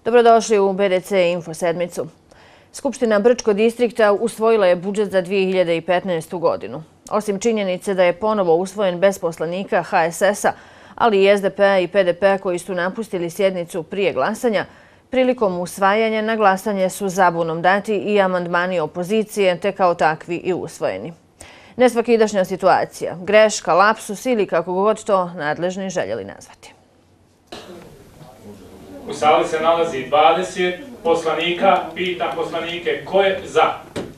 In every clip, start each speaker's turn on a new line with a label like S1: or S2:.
S1: Dobrodošli u BDC Info sedmicu. Skupština Brčkog distrikta usvojila je budžet za 2015. godinu. Osim činjenice da je ponovo usvojen bez poslanika HSS-a, ali i SDP-a i PDP-a koji su napustili sjednicu prije glasanja, prilikom usvajanja na glasanje su zabunom dati i amandmani opozicije, te kao takvi i usvojeni. Nesvakidašnja situacija, greška, lapsus ili kako god to nadležni željeli nazvati.
S2: U sali se nalazi 20 poslanika. Pitam poslanike ko je za?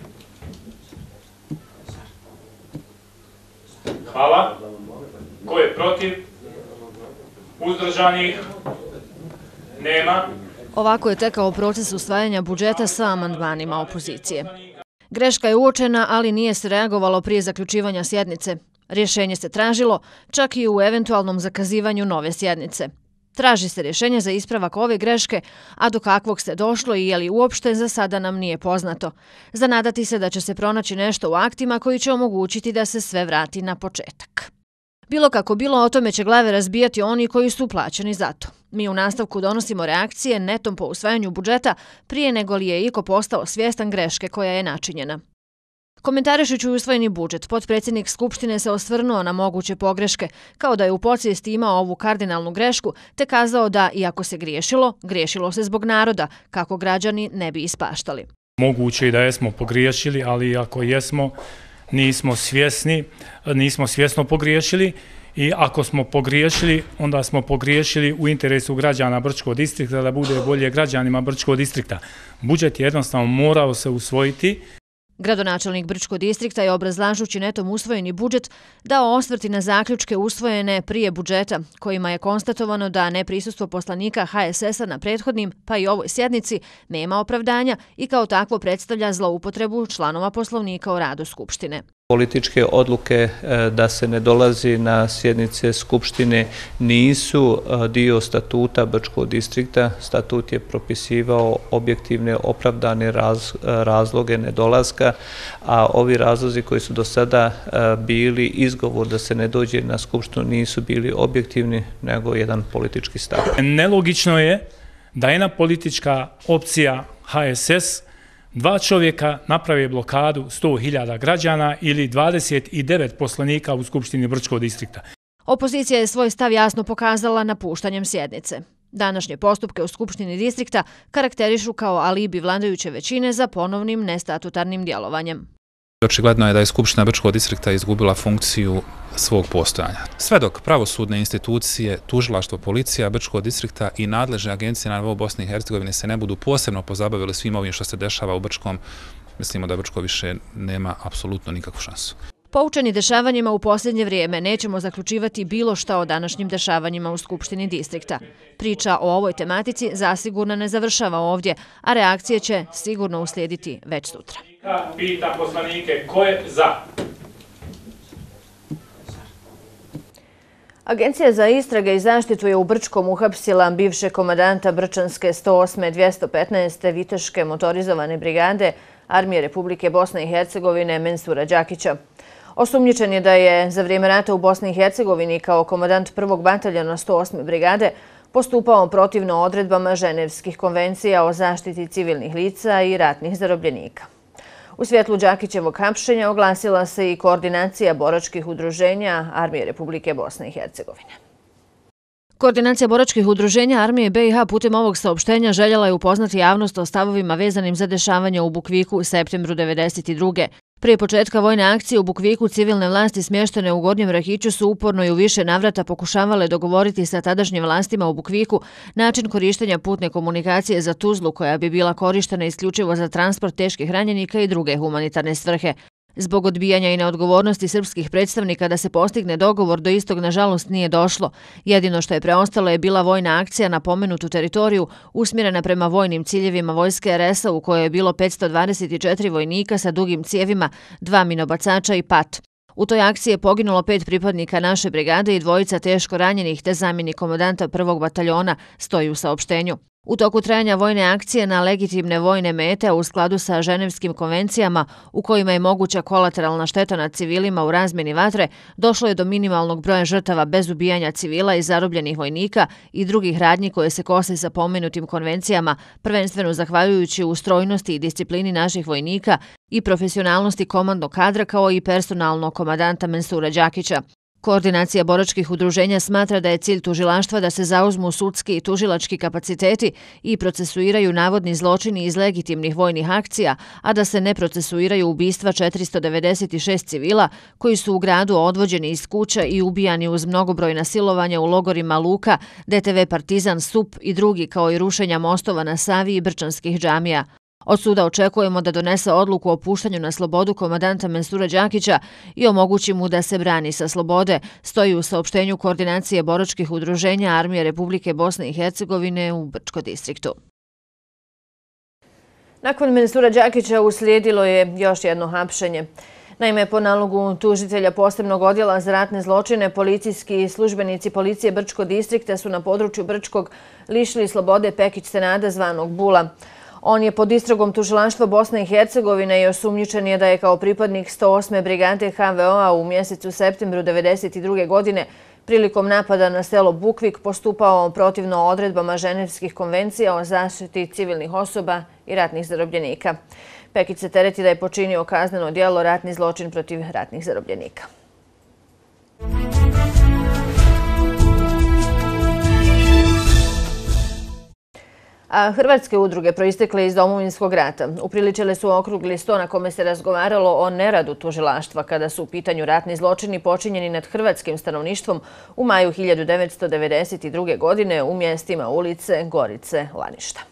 S2: Hvala. Ko je protiv? Uzdržanih? Nema.
S1: Ovako je tekao proces usvajanja budžeta sa amandmanima opozicije. Greška je uočena, ali nije se reagovalo prije zaključivanja sjednice. Rješenje se tražilo, čak i u eventualnom zakazivanju nove sjednice. Traži se rješenje za ispravak ove greške, a do kakvog se došlo i je li uopšte za sada nam nije poznato. Zanadati se da će se pronaći nešto u aktima koji će omogućiti da se sve vrati na početak. Bilo kako bilo, o tome će glave razbijati oni koji su plaćeni za to. Mi u nastavku donosimo reakcije netom po usvajanju budžeta prije nego li je iko postao svjestan greške koja je načinjena. Komentarišući usvojeni budžet, potpredsjednik Skupštine se osvrnuo na moguće pogreške, kao da je u podsvijesti imao ovu kardinalnu grešku, te kazao da, iako se griješilo, griješilo se zbog naroda, kako građani ne bi ispaštali.
S2: Moguće i da jesmo pogriješili, ali ako jesmo, nismo svjesno pogriješili. I ako smo pogriješili, onda smo pogriješili u interesu građana Brčkog distrikta, da bude bolje građanima Brčkog distrikta. Budžet je jednostavno morao se usvojiti.
S1: Gradonačelnik Brčkog distrikta je, obrazlažući netom usvojeni budžet, dao osvrti na zaključke usvojene prije budžeta, kojima je konstatovano da neprisustvo poslanika HSS-a na prethodnim, pa i ovoj sjednici, nema opravdanja i kao takvo predstavlja zloupotrebu članova Poslovnika o radu Skupštine.
S3: Političke odluke da se ne dolazi na sjednice Skupštine nisu dio statuta Brčkog distrikta. Statut je propisivao objektivne opravdane razloge nedolaska, a ovi razlozi koji su do sada bili izgovor da se ne dođe na Skupštinu nisu bili objektivni, nego jedan politički stav.
S2: Nelogično je da jedna politička opcija HSS dva čovjeka naprave blokadu 100.000 građana ili 29 poslanika u Skupštini Brčkog distrikta.
S1: Opozicija je svoj stav jasno pokazala napuštanjem sjednice. Današnje postupke u Skupštini distrikta karakterišu kao alibi vladajuće većine za ponovnim nestatutarnim djelovanjem.
S4: Očigledno je da je Skupština Brčkog distrikta izgubila funkciju svog postojanja. Sve dok pravosudne institucije, tužilaštvo, policija Brčkog distrikta i nadležne agencije na nivou Bosne i Hercegovine se ne budu posebno pozabavili svim ovim što se dešava u Brčkom, mislimo da Brčko više nema apsolutno nikakvu šansu.
S1: Poučeni dešavanjima u posljednje vrijeme nećemo zaključivati bilo šta o današnjim dešavanjima u Skupštini distrikta. Priča o ovoj tematici zasigurno ne završava ovdje, a reakcije će sigurno uslijediti već sutra.
S2: Pitam poslanike ko je za?
S1: Agencija za istrage i zaštitu je u Brčkom uhapsila bivšeg komandanta Brčanske 108. 215. Viteške motorizovane brigade Armije Republike Bosne i Hercegovine Mensura Đakića. Osumnjičen je da je za vrijeme rata u Bosni i Hercegovini kao komandant 1. bataljona 108. brigade postupao protivno odredbama Ženevskih konvencija o zaštiti civilnih lica i ratnih zarobljenika. U svjetlu Đakićevog hapšenja oglasila se i koordinacija boračkih udruženja Armije Republike Bosne i Hercegovine. Koordinacija boračkih udruženja Armije BiH putem ovog saopštenja željela je upoznati javnost o stavovima vezanim za dešavanja u Bukviku u septembru 1992. Prije početka vojne akcije u Bukviku civilne vlasti smještene u Gornjem Rahiću su uporno i u više navrata pokušavale dogovoriti sa tadašnjim vlastima u Bukviku način korištenja putne komunikacije za Tuzlu koja bi bila korištena isključivo za transport teških ranjenika i druge humanitarne svrhe. Zbog odbijanja i neodgovornosti srpskih predstavnika da se postigne dogovor, do istog nažalost nije došlo. Jedino što je preostalo je bila vojna akcija na pomenutu teritoriju usmjerena prema vojnim ciljevima vojske RS-a u kojoj je bilo 524 vojnika sa dugim cijevima, 2 minobacača i pat. U toj akciji je poginulo 5 pripadnika naše brigade i 2 teško ranjenih te zamjenik komandanta 1. bataljona, stoji u saopštenju. U toku trajanja vojne akcije na legitimne vojne mete u skladu sa ženevskim konvencijama u kojima je moguća kolateralna šteta nad civilima u razmjeni vatre, došlo je do minimalnog broja žrtava bez ubijanja civila i zarobljenih vojnika i drugih radnji koje se kose sa pomenutim konvencijama, prvenstveno zahvaljujući ustrojnosti i disciplini naših vojnika i profesionalnosti komandnog kadra kao i personalnog komadanta Mensura Đakića. Koordinacija boračkih udruženja smatra da je cilj tužilaštva da se zauzmu sudski i tužilački kapaciteti i procesuiraju navodni zločini iz legitimnih vojnih akcija, a da se ne procesuiraju ubistva 496 civila koji su u gradu odvođeni iz kuća i ubijani uz mnogobrojna silovanja u logorima Luka, DTV Partizan, Sup i drugi, kao i rušenja mostova na Savi i brčanskih džamija. Od suda očekujemo da donese odluku o puštanju na slobodu komadanta Mensura Đakića i omogući mu da se brani sa slobode, stoji u saopštenju Koordinacije boračkih udruženja Armije Republike Bosne i Hercegovine u Brčko distriktu. Nakon Mensura Đakića uslijedilo je još jedno hapšenje. Naime, po nalogu tužitelja posebnog odjela za ratne zločine, policijski službenici policije Brčko distrikta su na području Brčkog lišili slobode Pekić Senada zvanog Bula. On je pod istragom tužilaštva Bosne i Hercegovine i osumnjičen je da je kao pripadnik 108. brigade HVO-a u mjesecu septembru 1992. godine prilikom napada na selo Bukvik postupao protivno odredbama ženevskih konvencija o zaštiti civilnih osoba i ratnih zarobljenika. Pekić se tereti da je počinio kazneno djelo ratni zločin protiv ratnih zarobljenika. A hrvatske udruge proistekle iz Domovinskog rata upriličile su okrugli sto na kome se razgovaralo o neradu tužilaštva kada su u pitanju ratni zločini počinjeni nad hrvatskim stanovništvom u maju 1992. godine u mjestima Ulice, Gorice, Laništa.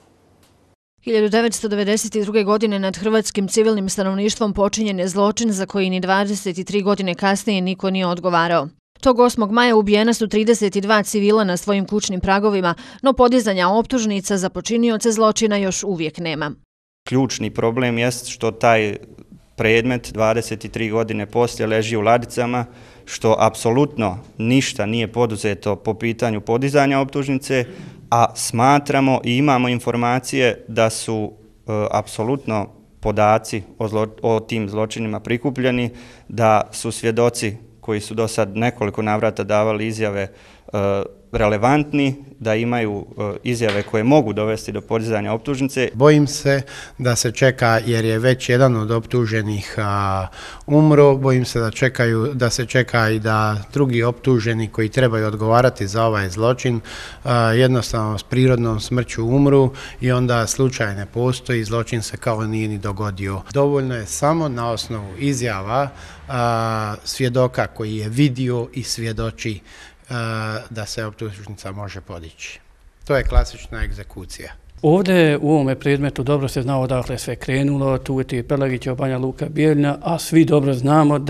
S1: 1992. godine nad hrvatskim civilnim stanovništvom počinjen je zločin za koji ni 23 godine kasnije niko nije odgovarao. Tog 8. maja ubijena su 32 civila na svojim kućnim pragovima, no podizanja optužnica za počinioce zločina još uvijek nema.
S5: Ključni problem jest što taj predmet 23 godine poslije leži u ladicama, što apsolutno ništa nije poduzeto po pitanju podizanja optužnice, a smatramo i imamo informacije da su apsolutno podaci o tim zločinima prikupljeni, da su svjedoci koji su do sad nekoliko navrata davali izjave relevantni, da imaju izjave koje mogu dovesti do podizanja optužnice.
S6: Bojim se da se čeka, jer je već jedan od optuženih umro, bojim se da se čeka i da drugi optuženi koji trebaju odgovarati za ovaj zločin jednostavno s prirodnom smrću umru i onda slučaj ne postoji, zločin se kao nije ni dogodio. Dovoljno je samo na osnovu izjava svjedoka koji je vidio i svjedoči da se optužnica može podići. To je klasična egzekucija.
S7: Ovdje u ovome predmetu dobro se znao odakle sve krenulo, tu je Pelagićeva, Banja Luka, Bijeljina, a svi dobro znamo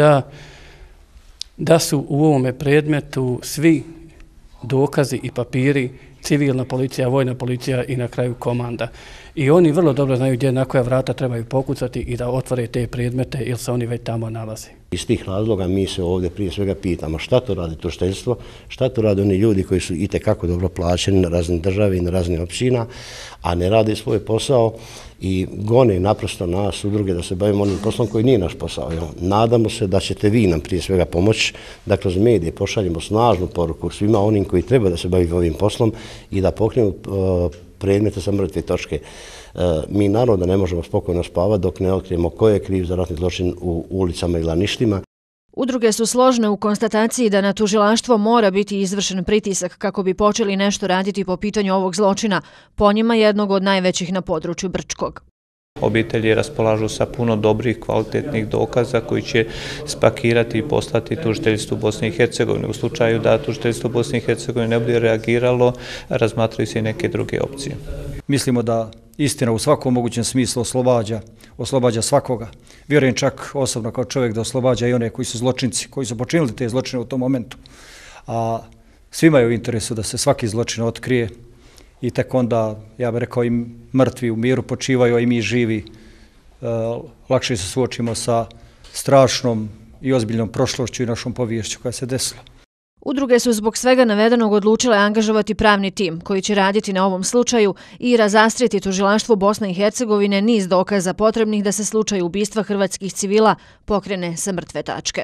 S7: da su u ovome predmetu svi dokazi i papiri civilna policija, vojna policija i na kraju komanda. I oni vrlo dobro znaju gdje na koja vrata trebaju pokucati i da otvore te predmete jer se oni već tamo nalaze.
S8: Iz tih razloga mi se ovdje prije svega pitamo šta to radi tužiteljstvo, šta to rade oni ljudi koji su itekako dobro plaćeni na razne države i na razne općina, a ne rade svoj posao i gone naprosto nas udruge da se bavimo onim poslom koji nije naš posao. Nadamo se da ćete vi nam prije svega pomoći da kroz medije pošaljemo snažnu poruku svima onim koji treba da se bavi ovim poslom i da pokrenemo predmete sa mrtve točke. Mi naravno ne možemo spokojno spavati dok ne otkrijemo ko je kriv za ratni zločin u Ulicama i Laništima.
S1: Udruge su složne u konstataciji da na tužilaštvo mora biti izvršen pritisak kako bi počeli nešto raditi po pitanju ovog zločina, po njima jednog od najvećih na području Brčkog.
S3: Obitelji raspolažu sa puno dobrih, kvalitetnih dokaza koji će spakirati i poslati tužiteljstvu Bosne i Hercegovine. U slučaju da tužiteljstvo Bosne i Hercegovine ne bude reagiralo, razmatraju se i neke druge opcije.
S9: Mislimo da istina u svakom mogućem smislu oslobađa svakoga. Vjerujem čak osobno kao čovjek da oslobađa i one koji su zločinci, koji su počinili te zločine u tom momentu. A svima je u interesu da se svaki zločin otkrije i tek onda, ja bih rekao, i mrtvi u miru počivaju, a i mi živi lakše se suočimo sa strašnom i ozbiljnom prošlošću i našom poviješću koja se desila.
S1: Udruge su zbog svega navedenog odlučile angažovati pravni tim koji će raditi na ovom slučaju i razastriti tužilaštvo Bosne i Hercegovine niz dokaza potrebnih da se slučaj ubistva hrvatskih civila pokrene sa mrtve tačke.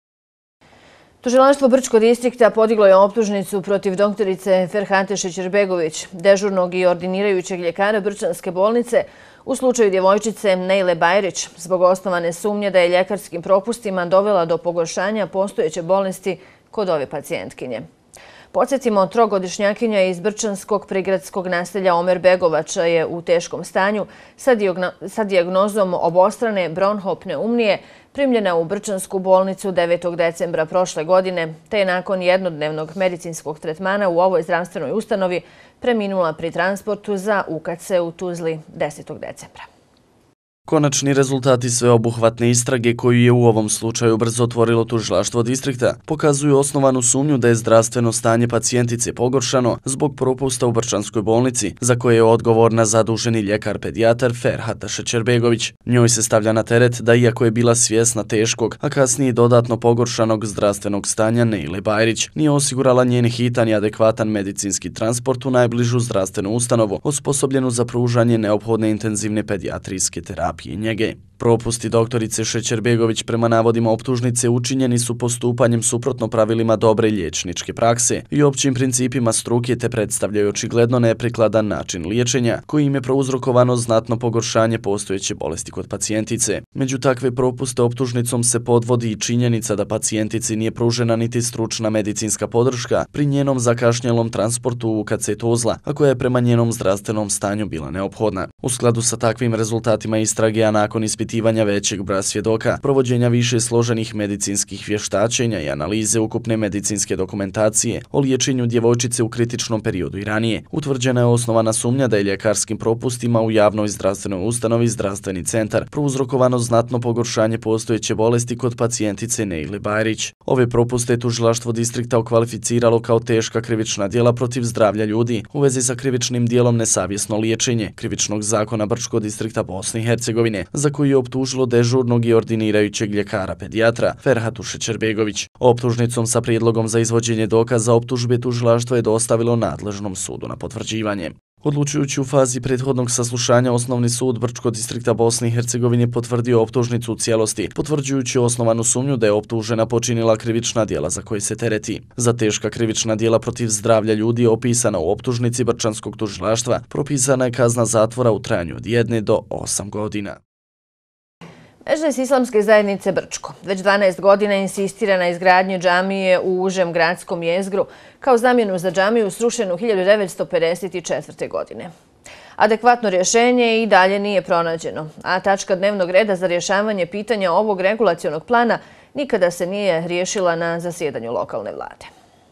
S1: Tužilaštvo Brčkog distrikta podiglo je optužnicu protiv doktorice Ferhate Šećerbegović, dežurnog i ordinirajućeg ljekara Brčanske bolnice, u slučaju djevojčice Nejle Bajrić, zbog osnovane sumnje da je ljekarskim propustima dovela do pogoršanja postojeće bolesti kod ove pacijentkinje. Podsjetimo, trogodišnjakinja iz Brčanskog prigradskog naselja Omer Begovača je u teškom stanju sa dijagnozom obostrane bronhopneumnije primljena u Brčansku bolnicu 9. decembra prošle godine, te je nakon jednodnevnog medicinskog tretmana u ovoj zdravstvenoj ustanovi preminula pri transportu za UKC u Tuzli 10. decembra.
S10: Konačni rezultati sveobuhvatne istrage koju je u ovom slučaju brzo otvorilo tužilaštvo distrikta pokazuju osnovanu sumnju da je zdravstveno stanje pacijentice pogoršano zbog propusta u Brčanskoj bolnici, za koje je odgovorna zaduženi ljekar-pedijatar Ferhata Šećerbegović. Njoj se stavlja na teret da iako je bila svjesna teškog, a kasnije dodatno pogoršanog zdravstvenog stanja Nejle Bajrić, nije osigurala njen hitan i adekvatan medicinski transport u najbližu zdravstvenu ustanovu, osposobljenu za pružanje neophodne intenzivne pedijatrijske terapije i njege. Propusti doktorice Šećerbegović prema navodima optužnice učinjeni su postupanjem suprotno pravilima dobre liječničke prakse i općim principima struke te predstavljaju očigledno neprikladan način liječenja koji im je prouzrokovano znatno pogoršanje postojeće bolesti kod pacijentice. Među takve propuste optužnicom se podvodi i činjenica da pacijentici nije pružena niti stručna medicinska podrška pri njenom zakašnjelom transportu u UKC Tuzla, a koja je prema njenom zdravstvenom stanju bila neophodna. U skladu sa takvim rezultatima istrage, a nakon ispitivanja većeg broja svjedoka, provođenja više složenih medicinskih vještačenja i analize ukupne medicinske dokumentacije o liječenju djevojčice u kritičnom periodu i ranije, utvrđena je osnovana sumnja da je ljekarskim propustima u javnoj zdravstvenoj ustanovi Zdravstveni centar prouzrokovano znatno pogoršanje postojeće bolesti kod pacijentice Nejle Bajrić. Ove propuste je tužilaštvo distrikta okvalificiralo kao teška krivična djela protiv zdravlja ljudi u vezi sa krivičnim djelom nesavjesno liječenje Krivičnog zakona Brčkog distrikta Bosne i Hercegovine, za koji je optužilo dežurnog i ordinirajućeg ljekara pedijatra Ferhatu Šećerbegović. Optužnicom sa prijedlogom za izvođenje dokaza optužbe tužilaštvo je dostavilo nadležnom sudu na potvrđivanje. Odlučujući u fazi prethodnog saslušanja, Osnovni sud Brčkog distrikta Bosne i Hercegovine potvrdio optužnicu u cijelosti, potvrđujući osnovanu sumnju da je optužena počinila krivična djela za koje se tereti. Za teška krivična djela protiv zdravlja ljudi opisana u optužnici Brčanskog tužilaštva propisana je kazna zatvora u trajanju od 1 do 8 godina.
S1: Medžlis Islamske zajednice Brčko već 12 godina insistira na izgradnji džamije u užem gradskom jezgru kao zamjenu za džamiju srušenu 1954. godine. Adekvatno rješenje i dalje nije pronađeno, a tačka dnevnog reda za rješavanje pitanja ovog regulacionog plana nikada se nije riješila na zasjedanju lokalne vlade.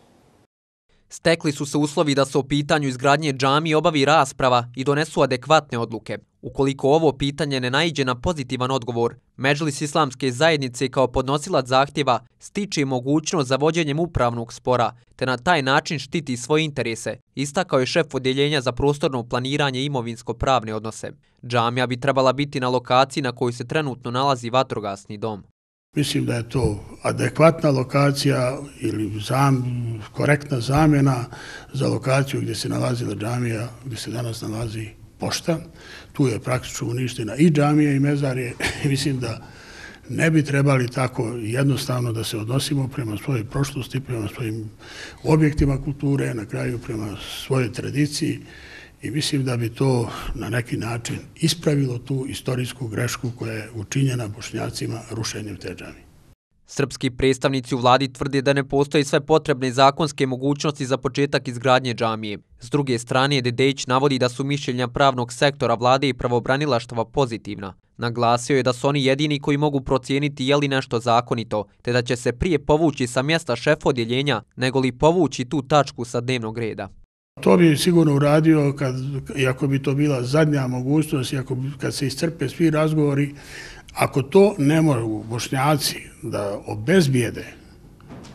S11: Stekli su se uslovi da se o pitanju izgradnje džamije obavi rasprava i donesu adekvatne odluke. Ukoliko ovo pitanje ne naiđe na pozitivan odgovor, Medžlis Islamske zajednice kao podnosilac zahtjeva stiče mogućnost za vođenjem upravnog spora, te na taj način štiti svoje interese, istakao je šef odjeljenja za prostorno planiranje i imovinsko-pravne odnose. Džamija bi trebala biti na lokaciji na kojoj se trenutno nalazi vatrogasni dom.
S12: Mislim da je to adekvatna lokacija ili korektna zamjena za lokaciju gdje se nalazila džamija, gdje se danas nalazi pošta. Tu je praktično uništena i džamija i mezarje. Mislim da ne bi trebali tako jednostavno da se odnosimo prema svojoj prošlosti, prema svojim objektima kulture, na kraju prema svojoj tradiciji. I mislim da bi to na neki način ispravilo tu istorijsku grešku koja je učinjena Bošnjacima rušenjem te džamije.
S11: Srpski predstavnici u vladi tvrde da ne postoji sve potrebne zakonske mogućnosti za početak izgradnje džamije. S druge strane, Dedejić navodi da su mišljenja pravnog sektora vlade i pravobranilaštva pozitivna. Naglasio je da su oni jedini koji mogu procijeniti je li nešto zakonito, te da će se prije povući sa mjesta šefa odjeljenja, nego li povući tu tačku sa dnevnog reda.
S12: To bi sigurno uradio iako bi to bila zadnja mogućnost, kad se iscrpe svi razgovori. Ako to ne mogu Bošnjaci da obezbijede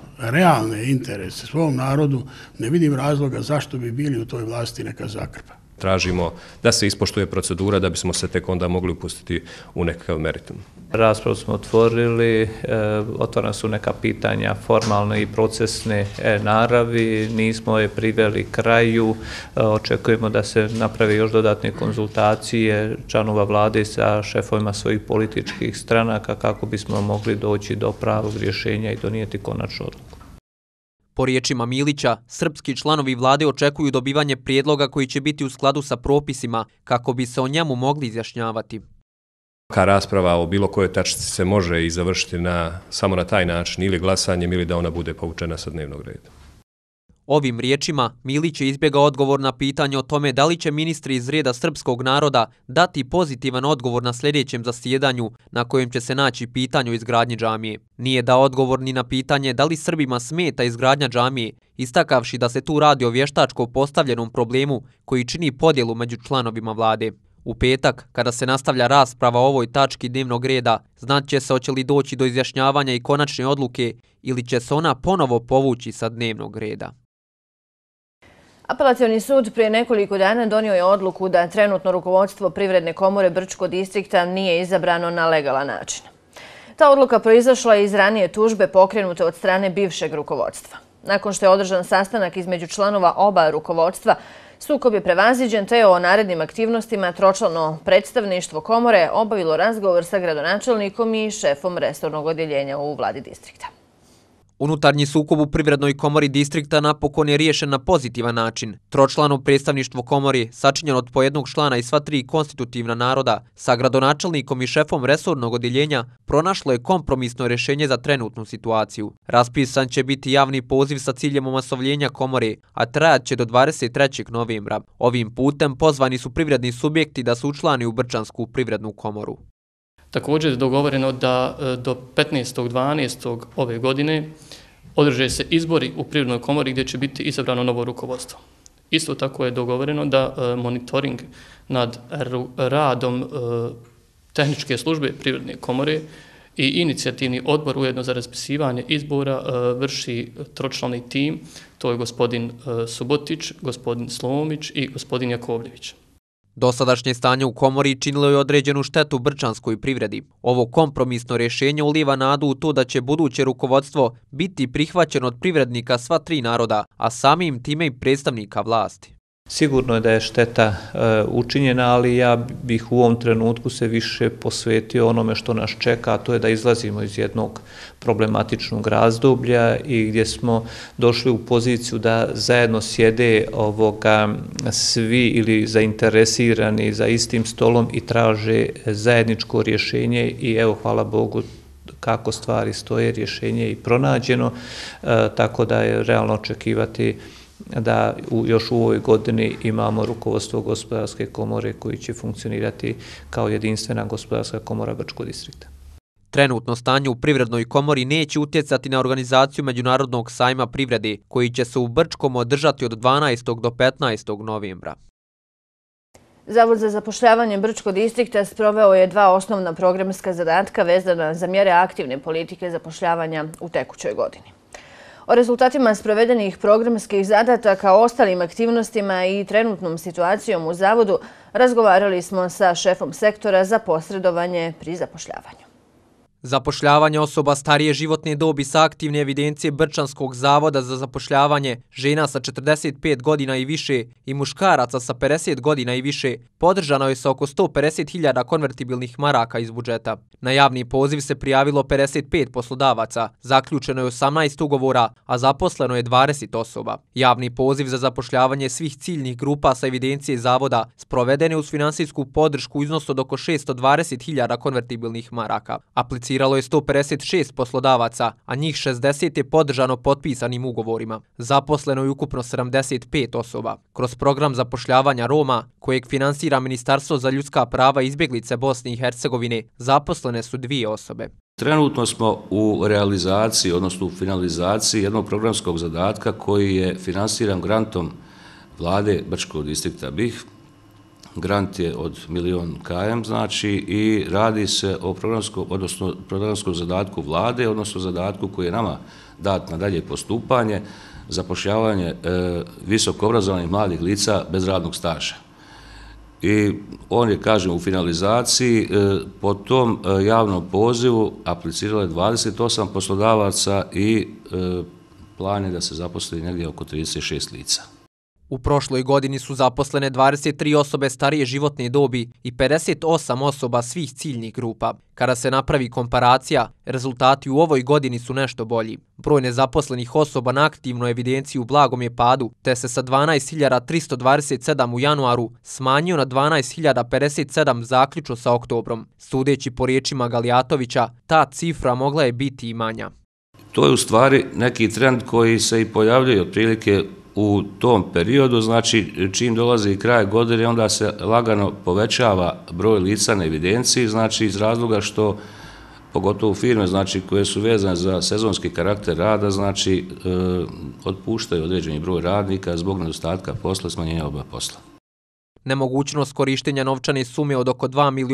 S12: realne interese svom narodu, ne vidim razloga zašto bi bili u toj vlasti neka zakrpa.
S13: Tražimo da se ispoštuje procedura da bismo se tek onda mogli upustiti u nekakav meritum.
S3: Raspravu smo otvorili, otvorena su neka pitanja formalne i procesne naravi, nismo je priveli kraju, očekujemo da se napravi još dodatne konzultacije članova vlade sa šefovima svojih političkih stranaka kako bismo mogli doći do pravog rješenja i donijeti konačnu odluku.
S11: Po riječima Milića, srpski članovi vlade očekuju dobivanje prijedloga koji će biti u skladu sa propisima kako bi se o njemu mogli izjašnjavati.
S13: Rasprava o bilo kojoj tačci se može i završiti samo na taj način, ili glasanjem ili da ona bude povučena sa dnevnog reda.
S11: Ovim riječima Milić je izbjegao odgovor na pitanje o tome da li će ministri iz reda srpskog naroda dati pozitivan odgovor na sljedećem zasjedanju na kojem će se naći pitanje o izgradnji džamije. Nije dao odgovor ni na pitanje da li Srbima smeta izgradnja džamije, istakavši da se tu radi o vještačko postavljenom problemu koji čini podjelu među članovima vlade. U petak, kada se nastavlja rasprava o ovoj tački dnevnog reda, znaće se hoće li doći do izjašnjavanja i konačne odluke ili će se ona ponovo povući sa dnevnog reda.
S1: Apelacioni sud prije nekoliko dana donio je odluku da trenutno rukovodstvo Privredne komore Brčkog distrikta nije izabrano na legalan način. Ta odluka proizašla je iz ranije tužbe pokrenute od strane bivšeg rukovodstva. Nakon što je održan sastanak između članova oba rukovodstva, sukob je prevaziđen te o narednim aktivnostima tročlano predstavništvo komore obavilo razgovor sa gradonačelnikom i šefom resornog odjeljenja u vladi distrikta.
S11: Unutarnji sukob u Privrednoj komori distrikta napokon je riješen na pozitivan način. Tročlano predstavništvo komori, sačinjeno od po jednog člana i sva tri konstitutivna naroda, sa gradonačelnikom i šefom resornog odjeljenja, pronašlo je kompromisno rješenje za trenutnu situaciju. Raspisan će biti javni poziv sa ciljem omasovljenja komore, a trajat će do 23. novembra. Ovim putem pozvani su privredni subjekti da se učlani u Brčansku privrednu komoru.
S7: Također je dogovoreno da do 15.12. ove godine održe se izbori u Privrednoj komori gdje će biti izabrano novo rukovodstvo. Isto tako je dogovoreno da monitoring nad radom tehničke službe Privredne komore i inicijativni odbor ujedno za raspisivanje izbora vrši tročlani tim, to je gospodin Subotić, gospodin Slomić i gospodin Jakovljević.
S11: Dosadašnje stanje u komori činilo je određenu štetu brčanskoj privredi. Ovo kompromisno rješenje ulijeva nadu u to da će buduće rukovodstvo biti prihvaćeno od privrednika sva tri naroda, a samim time i predstavnika vlasti.
S3: Sigurno je da je šteta učinjena, ali ja bih u ovom trenutku se više posvetio onome što nas čeka, a to je da izlazimo iz jednog problematičnog razdoblja i gdje smo došli u poziciju da zajedno sjede svi ili zainteresirani za istim stolom i traže zajedničko rješenje i evo, hvala Bogu, kako stvari stoje, rješenje je i pronađeno, tako da je realno očekivati da još u ovoj godini imamo rukovodstvo Gospodarske komore koji će funkcionirati kao jedinstvena Gospodarska komora Brčkog distrikta.
S11: Trenutno stanje u Privrednoj komori neće utjecati na organizaciju Međunarodnog sajma privrede, koji će se u Brčkom održati od 12. do 15. novembra.
S1: Zavod za zapošljavanje Brčkog distrikta sproveo je 2 osnovna programska zadatka vezana za mjere aktivne politike zapošljavanja u tekućoj godini. O rezultatima sprovedenih programskih zadataka, o ostalim aktivnostima i trenutnom situacijom u Zavodu razgovarali smo sa šefom sektora za posredovanje pri zapošljavanju.
S11: Zapošljavanje osoba starije životne dobi sa aktivne evidencije Brčanskog zavoda za zapošljavanje, žena sa 45 godina i više i muškaraca sa 50 godina i više podržano je sa oko 150.000 konvertibilnih maraka iz budžeta. Na javni poziv se prijavilo 55 poslodavaca, zaključeno je 18 ugovora, a zaposleno je 20 osoba. Javni poziv za zapošljavanje svih ciljnih grupa sa evidencije zavoda sproveden je uz finansijsku podršku u iznosu od oko 620.000 konvertibilnih maraka. Apliciralo je 156 poslodavaca, a njih 60 je podržano potpisanim ugovorima. Zaposleno je ukupno 75 osoba. Kroz program zapošljavanja Roma, kojeg finansira Ministarstvo za ljudska prava i izbjeglice Bosne i Hercegovine, zaposlene su 2 osobe.
S14: Trenutno smo u realizaciji, odnosno u finalizaciji jednog programskog zadatka koji je finansiran grantom vlade Brčkog distrikta BiH. Grant je od 1 milion KM, znači, i radi se o programskom zadatku vlade, odnosno zadatku koji je nama dat na dalje postupanje, zapošljavanje visoko obrazovanih mladih lica bez radnog staža. i on je, kažem, u finalizaciji. Po tom javnom pozivu apliciralo je 28 poslodavaca i plan je da se zaposli negdje oko 36 lica.
S11: U prošloj godini su zaposlene 23 osobe starije životne dobi i 58 osoba svih ciljnih grupa. Kada se napravi komparacija, rezultati u ovoj godini su nešto bolji. Broj nezaposlenih osoba na aktivnoj evidenciji u blagom je padu, te se sa 12.327 u januaru smanjio na 12.057 zaključno sa oktobrom. Sudeći po riječima Galijatovića, ta cifra mogla je biti i manja.
S14: To je u stvari neki trend koji se i pojavljuje otprilike u tom periodu, znači čim dolazi kraj godine, onda se lagano povećava broj lica na evidenciji, znači iz razloga što, pogotovo firme, znači koje su vezane za sezonski karakter rada, znači otpuštaju određeni broj radnika zbog nedostatka posla, smanjenja obima posla.
S11: Nemogućnost korištenja novčane sume od oko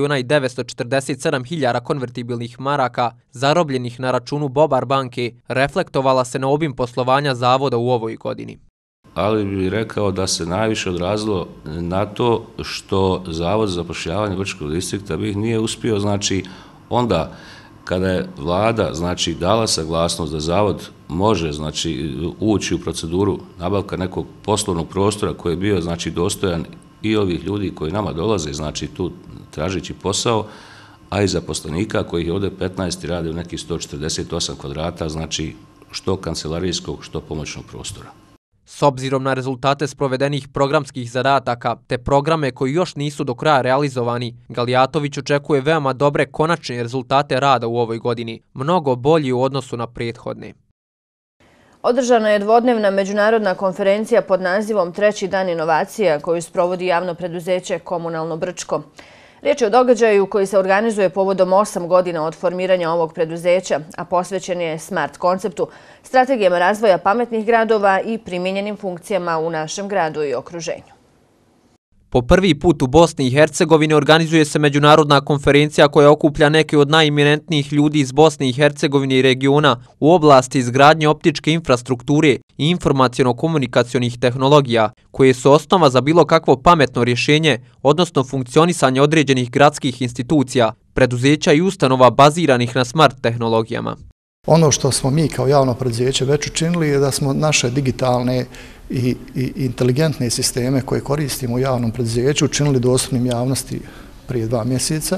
S11: 2.947.000 konvertibilnih maraka zarobljenih na računu Bobar banke reflektovala se na obim poslovanja zavoda u ovoj godini.
S14: Ali bih rekao da se najviše odrazilo na to što Zavod za zapošljavanje Brčkog distrikta BiH nije uspio, znači onda kada je vlada, znači, dala saglasnost da zavod može, znači, ući u proceduru nabavka nekog poslovnog prostora koji je bio, znači, dostojan i ovih ljudi koji nama dolaze, znači, tu tražići posao, a i zaposlenika kojih je ovdje 15 rade u nekih 148 kvadrata, znači, što kancelarijskog, što pomoćnog prostora.
S11: S obzirom na rezultate sprovedenih programskih zadataka te programe koji još nisu do kraja realizovani, Galijatović očekuje veoma dobre konačne rezultate rada u ovoj godini, mnogo bolji u odnosu na prethodne.
S1: Održana je dvodnevna međunarodna konferencija pod nazivom Treći dan inovacija koju sprovodi javno preduzeće Komunalno Brčko. Riječ je o događaju koji se organizuje povodom 8 godina od formiranja ovog preduzeća, a posvećen je smart konceptu, strategijama razvoja pametnih gradova i primijenjenim funkcijama u našem gradu i okruženju.
S11: Po prvi put u Bosni i Hercegovini organizuje se međunarodna konferencija koja okuplja neke od najeminentnijih ljudi iz Bosne i Hercegovine i regiona u oblasti izgradnje optičke infrastrukture i informaciono-komunikacionih tehnologija, koje su osnova za bilo kakvo pametno rješenje, odnosno funkcionisanje određenih gradskih institucija, preduzeća i ustanova baziranih na smart tehnologijama.
S15: Ono što smo mi kao javno preduzeće već učinili je da smo naše digitalne i inteligentne sisteme koje koristimo u javnom preduzeću učinili dostupnim javnosti prije 2 mjeseca.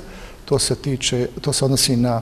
S15: To se odnosi na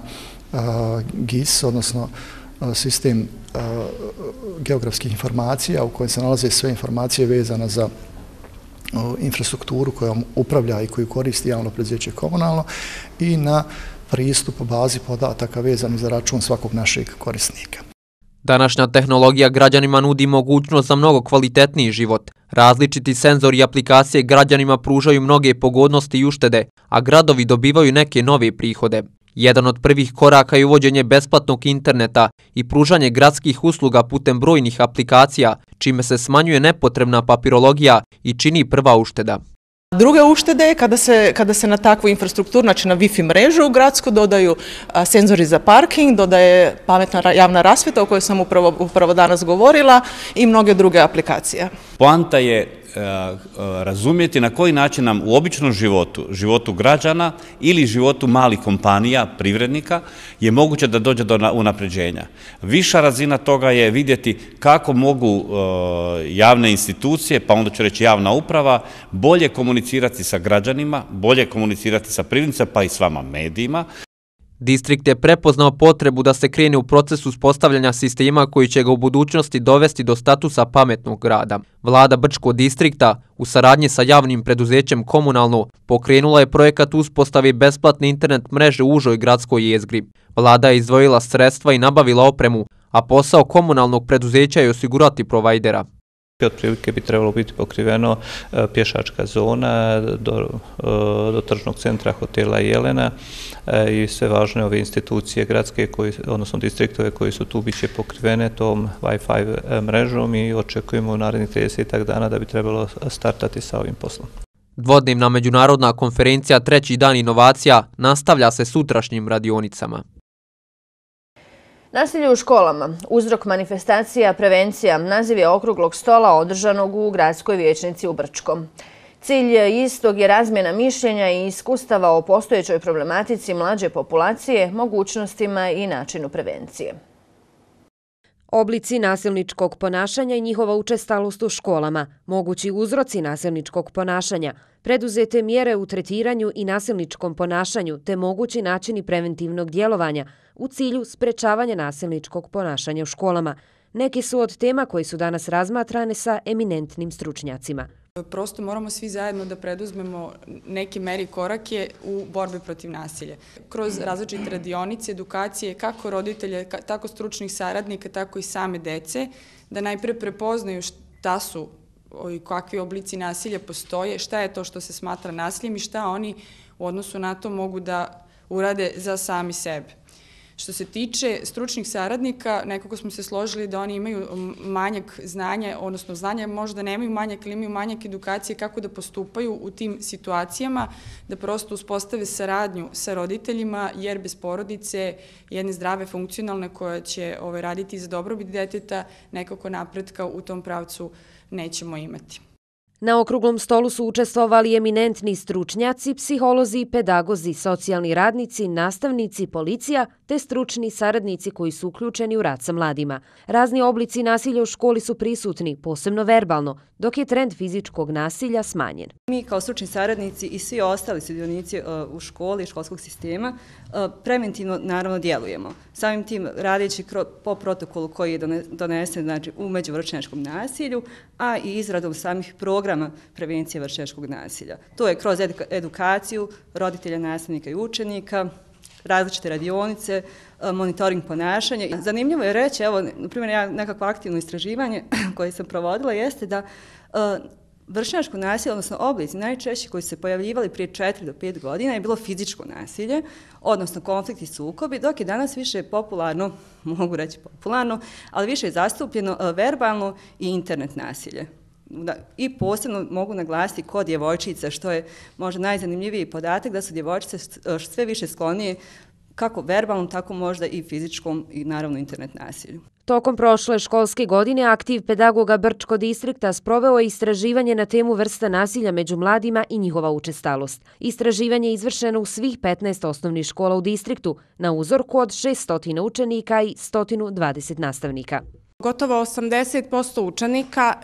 S15: GIS, odnosno sistem geografskih informacija u kojem se nalaze sve informacije vezane za infrastrukturu kojom upravlja i koju koristi javno preduzeće Komunalno i na pristup bazi podataka vezani za račun svakog našeg korisnika.
S11: Današnja tehnologija građanima nudi mogućnost za mnogo kvalitetniji život. Različiti senzori i aplikacije građanima pružaju mnoge pogodnosti i uštede, a gradovi dobivaju neke nove prihode. Jedan od prvih koraka je uvođenje besplatnog interneta i pružanje gradskih usluga putem brojnih aplikacija, čime se smanjuje nepotrebna papirologija i čini prva ušteda.
S16: Druge uštede je kada se na takvu infrastrukturu, znači na Wi-Fi mrežu u gradsku, dodaju senzori za parking, dodaje pametna javna rasvjeta o kojoj sam upravo danas govorila i mnoge druge aplikacije.
S17: Poanta je razumjeti na koji način nam u običnom životu građana ili životu malih kompanija, privrednika, je moguće da dođe do unapređenja. Viša razina toga je vidjeti kako mogu javne institucije, pa onda ću reći javna uprava, bolje komunicirati sa građanima, bolje komunicirati sa privrednicima, pa i s vama medijima.
S11: Distrikt je prepoznao potrebu da se krene u proces uspostavljanja sistema koji će ga u budućnosti dovesti do statusa pametnog grada. Vlada Brčkog distrikta, u saradnji sa javnim preduzećem Komunalno, pokrenula je projekat uspostave besplatne internet mreže u užoj gradskoj jezgri. Vlada je izdvojila sredstva i nabavila opremu, a posao komunalnog preduzeća je osigurati provajdera.
S3: Otprilike bi trebalo biti pokriveno pješačka zona do tržnog centra hotela Jelena i sve važne ove institucije gradske, odnosno distriktove koji su tu bit će pokrivene tom Wi-Fi mrežom i očekujemo u narednih 30 dana da bi trebalo startati sa ovim poslom.
S11: Dvodnevna međunarodna konferencija Treći dan inovacija nastavlja se sutrašnjim radionicama.
S1: Nasilje u školama, uzrok manifestacija, prevencija, naziv je okruglog stola održanog u gradskoj vijećnici u Brčkom. Cilj istog je razmjena mišljenja i iskustava o postojećoj problematici mlađe populacije, mogućnostima i načinu prevencije.
S18: Oblici nasilničkog ponašanja i njihova učestalost u školama, mogući uzroci nasilničkog ponašanja, preduzete mjere u tretiranju i nasilničkom ponašanju te mogući načini preventivnog djelovanja u cilju sprečavanja nasilničkog ponašanja u školama. Neki su od tema koji su danas razmatrane sa eminentnim stručnjacima.
S19: Prosto moramo svi zajedno da preduzmemo neke mere i korake u borbi protiv nasilja. Kroz različite radionice, edukacije, kako roditelja, tako stručnih saradnika, tako i same dece, da najpre prepoznaju šta su i kakvi oblici nasilja postoje, šta je to što se smatra nasiljem i šta oni u odnosu na to mogu da urade za sami sebe. Što se tiče stručnih saradnika, nekako smo se složili da oni imaju manjak znanja, odnosno znanja možda nemaju manjak, ali imaju manjak edukacije kako da postupaju u tim situacijama, da prosto uspostave saradnju sa roditeljima, jer bez porodice, jedne zdrave, funkcionalne koja će raditi za dobrobit deteta, nekako napretka u tom pravcu nećemo imati.
S18: Na okruglom stolu su učestvovali eminentni stručnjaci, psiholozi i pedagozi, socijalni radnici, nastavnici, policija te stručni saradnici koji su uključeni u rad sa mladima. Razni oblici nasilja u školi su prisutni, posebno verbalno, dok je trend fizičkog nasilja smanjen.
S20: Mi kao stručni saradnici i svi ostali sudionici u školi i školskog sistema preventivno naravno djelujemo. Samim tim radeći po protokolu koji je donesen u međuvršnjačkom nasilju, a i izradom samih programa prevencije vršnjačkog nasilja. To je kroz edukaciju roditelja, nastavnika i učenika, različite radionice, monitoring ponašanja. Zanimljivo je reći, evo, na primjer, nekakvo aktivno istraživanje koje sam provodila jeste da vršnjačko nasilje, odnosno oblici najčešće koji su se pojavljivali prije 4 do 5 godina je bilo fizičko nasilje, odnosno konflikt i sukobi, dok je danas više popularno, mogu reći popularno, ali više je zastupljeno verbalno i internet nasilje. I posebno mogu naglasiti kod djevojčica, što je možda najzanimljiviji podatak, da su djevojčice sve više sklonije kako verbalnom, tako možda i fizičkom i naravno internet nasilju.
S18: Tokom prošle školske godine aktiv pedagoga Brčko distrikta sproveo je istraživanje na temu vrsta nasilja među mladima i njihova učestalost. Istraživanje je izvršeno u svih 15 osnovnih škola u distriktu na uzorku od 600 učenika i 120 nastavnika.
S21: Gotovo 80% učenika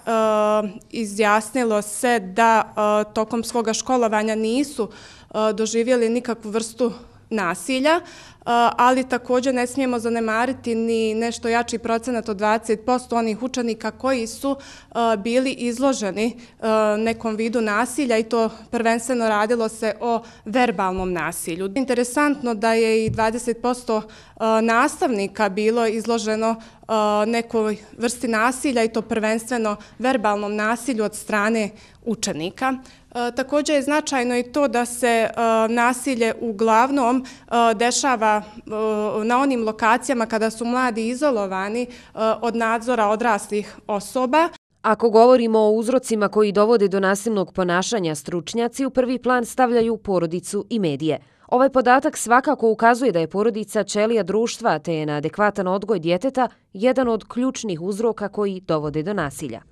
S21: izjasnilo se da tokom svoga školovanja nisu doživjeli nikakvu vrstu nasilja, ali također ne smijemo zanemariti ni nešto jači procenat od 20% onih učenika koji su bili izloženi nekom vidu nasilja i to prvenstveno radilo se o verbalnom nasilju. Interesantno da je i 20% nastavnika bilo izloženo nekoj vrsti nasilja i to prvenstveno verbalnom nasilju od strane učenika. Također je značajno i to da se nasilje uglavnom dešava na onim lokacijama kada su mladi izolovani od nadzora odraslih osoba.
S18: Ako govorimo o uzrocima koji dovode do nasilnog ponašanja, stručnjaci u prvi plan stavljaju porodicu i medije. Ovaj podatak svakako ukazuje da je porodica ćelija društva te je na adekvatan odgoj djeteta jedan od ključnih uzroka koji dovode do nasilja.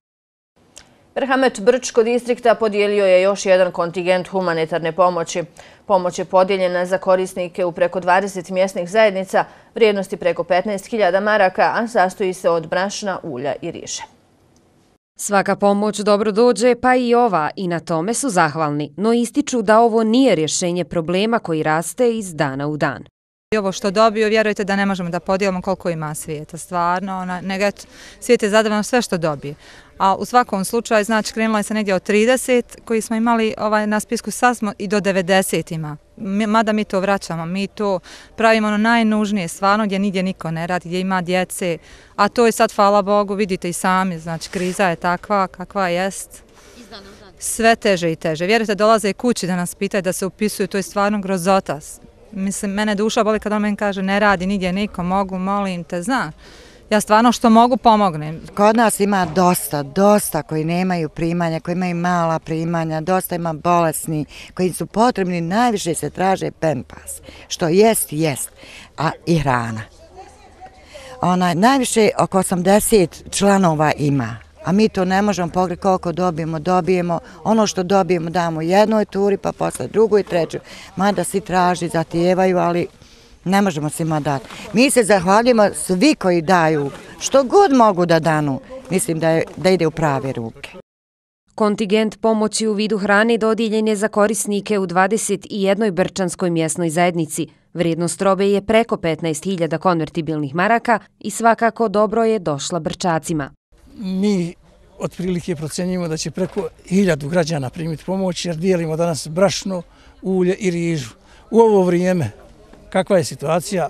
S1: Merhamet Brčko distrikta podijelio je još jedan kontingent humanitarne pomoći. Pomoć je podijeljena za korisnike u preko 20 mjesnih zajednica, vrijednosti preko 15.000 maraka, a sastoji se od brašna, ulja i riže.
S18: Svaka pomoć dobro dođe, pa i ova, i na tome su zahvalni, no ističu da ovo nije rješenje problema koji raste iz dana u dan.
S22: Ovo što dobiju, vjerujte da ne možemo da podijelimo koliko ima svijeta, stvarno, nego svijet je zadovoljno sve što dobije. A u svakom slučaju, znači, krenula je se negdje od 30 koji smo imali na spisku, sad smo i do 90 ima. Mada mi to vraćamo, mi to pravimo ono najnužnije, stvarno, gdje nigdje niko ne radi, gdje ima djece, a to je sad, hvala Bogu, vidite i sami, znači, kriza je takva kakva jest. Sve teže i teže. Vjerujte, dolaze i kući da nas pitaju da se upisuju, to je stvarno grozota. Mislim, mene duša boli kad on meni kaže ne radi nigdje niko, mogu, molim te, znaš. Ja stvarno što mogu pomognem.
S23: Kod nas ima dosta koji nemaju primanja, koji imaju mala primanja, dosta ima bolesni, koji su potrebni, najviše se traže pempas, što jest, a i hrana. Najviše oko 80 članova ima a mi to ne možemo pogledati koliko dobijemo, ono što dobijemo damo jednoj turi, pa posle drugoj, trećoj, mada svi traži, zatijevaju, ali ne možemo svima dati. Mi se zahvaljujemo svi koji daju, što god mogu da danu, mislim da ide u prave ruke.
S18: Kontingent pomoći u vidu hrane dodijeljen je za korisnike u 21. Brčanskoj mjesnoj zajednici. Vrijednost robe je preko 15.000 konvertibilnih maraka i svakako dobro je došla Brčacima.
S2: Mi otprilike procenjujemo da će preko 1000 građana primiti pomoć jer dijelimo danas brašno, ulje i rižu. U ovo vrijeme, kakva je situacija?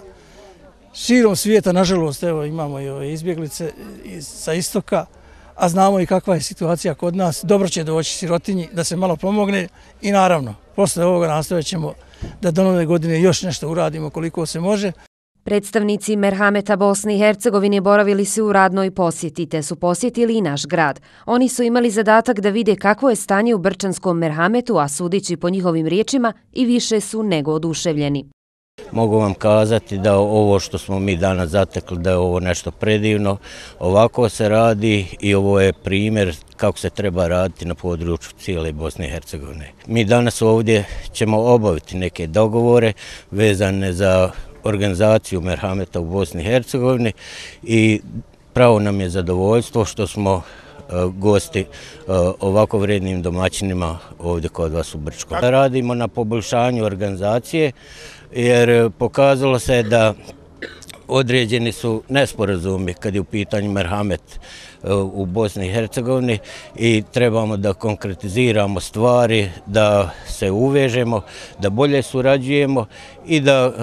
S2: Širom svijeta, nažalost, evo imamo i ove izbjeglice sa istoka, a znamo i kakva je situacija kod nas. Dobro će doći sirotinji da se malo pomogne i naravno, posle ovoga nastavit ćemo da do nove godine još nešto uradimo koliko se može.
S18: Predstavnici Merhameta Bosne i Hercegovine boravili su u radnoj posjeti, te su posjetili i naš grad. Oni su imali zadatak da vide kakvo je stanje u Brčanskom Merhametu, a sudeći po njihovim riječima i više su nego oduševljeni.
S4: Mogu vam kazati da ovo što smo mi danas zatekli da je ovo nešto predivno. Ovako se radi i ovo je primjer kako se treba raditi na području cijele Bosne i Hercegovine. Mi danas ovdje ćemo obaviti neke dogovore vezane za organizaciju Merhameta u Bosni i Hercegovini i pravo nam je zadovoljstvo što smo gosti ovako vrednim domaćinima ovdje kod vas u Brčkom. Radimo na poboljšanju organizacije jer pokazalo se da određeni su nesporazumi kad je u pitanju Merhamet u Bosni i Hercegovini i trebamo da konkretiziramo stvari, da se uvežemo, da bolje surađujemo i da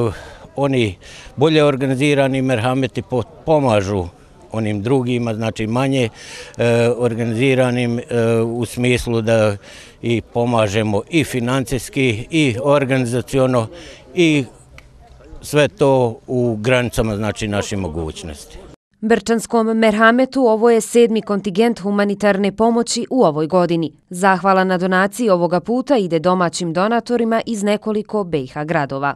S4: oni bolje organizirani Merhameti pomažu onim drugima, znači manje organiziranim u smislu da i pomažemo i financijski i organizaciono i sve to u granicama znači naših mogućnosti.
S18: Brčanskom Merhametu ovo je 7. kontingent humanitarne pomoći u ovoj godini. Zahvala na donaciji ovoga puta ide domaćim donatorima iz nekoliko BiH gradova.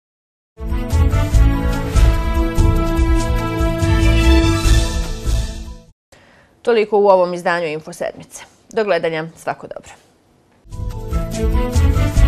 S1: Toliko u ovom izdanju Infosedmice. Do gledanja, svako dobro.